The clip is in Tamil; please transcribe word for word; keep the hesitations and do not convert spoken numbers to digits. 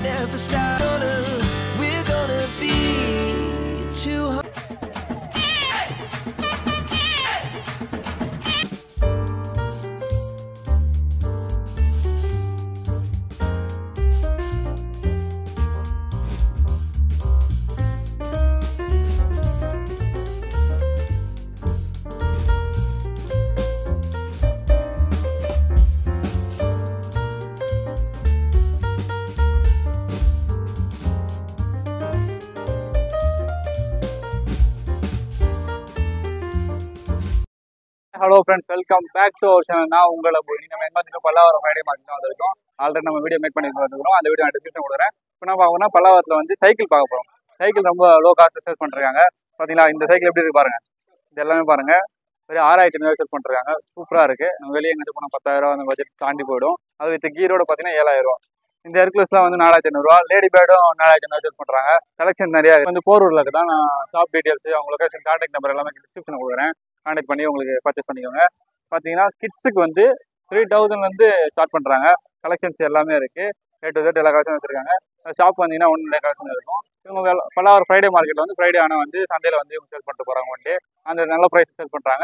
never stop. We're gonna be too hard. Hello friends, welcome back to our channel. நான் உங்களை போய் நம்ம எங்கே வந்து பல்லாவரம் ஃப்ரைடே மார்க்கெட் தான் வந்திருக்கோம். ஆல்ரெடி நம்ம வீடியோ மேக் பண்ணி வந்துருக்கோம். அந்த வீடியோ நான் டிஸ்கிரிப்ஷன் கொடுக்குறேன். இப்போ நம்ம பார்க்கணும் பல்லாவரத்தில் வந்து சைக்கிள் பார்க்க போகிறோம். சைக்கிள் ரொம்ப லோ காஸ்ட் சேல்ஸ் பண்ணிருக்காங்க. பார்த்தீங்களா, இந்த சைக்கிள் எப்படி இருக்கு பாருங்க. இது எல்லாமே பாருங்க, ஒரு ஆறாயிரத்தி ஐநூறு சேல்ஸ் பண்ணிருக்காங்க. சூப்பராக இருக்கு. நம்ம வெளியே எங்கிட்ட போனால் பத்தாயிரம் அந்த பட்ஜெட் தாண்டி போயிடும். அது வித் கீரோட பார்த்தீங்கன்னா ஏழாயிரம் ரூபா. இந்த ஹெர்குலஸ்லாம் வந்து நாலாயிரத்தி ஐநூறுரூவா. லேடி பேர்டும் நாலாயிரத்தி ஐநூறு சேல்ஸ் பண்ணுறாங்க. கலெக்ஷன் நிறையா வந்து போரூரில் இருக்குது தான். நான் ஷாப் டீட்டெயில்ஸ், அவங்க லொகேஷன், கான்டாக்ட் நம்பர் எல்லாமே டிஸ்கிரிப்ஷன் கொடுக்குறேன். கான்டாக்ட் பண்ணி உங்களுக்கு பர்ச்சேஸ் பண்ணிக்கோங்க. பார்த்தீங்கன்னா கிட்ஸுக்கு வந்து த்ரீ தௌசண்ட்லேருந்து ஸ்டார்ட் பண்ணுறாங்க. கலெக்ஷன்ஸ் எல்லாமே இருக்குது. ஏ டு ஜெட் எல்லா கலெக்ஷன் வச்சுருக்காங்க. ஷாப் வந்தீங்கன்னா ஒன் டே கலெக்ஷன் இருக்கும். இவங்க பல்லாவரம் ஃப்ரைடே மார்க்கெட்டில் வந்து ஃப்ரைடே ஆனால் வந்து சண்டேல வந்து இவங்க சேல் பண்ணிட்டு போகிறாங்க. ஒன் டே அந்த நல்ல ப்ரைஸ் சேல் பண்ணுறாங்க.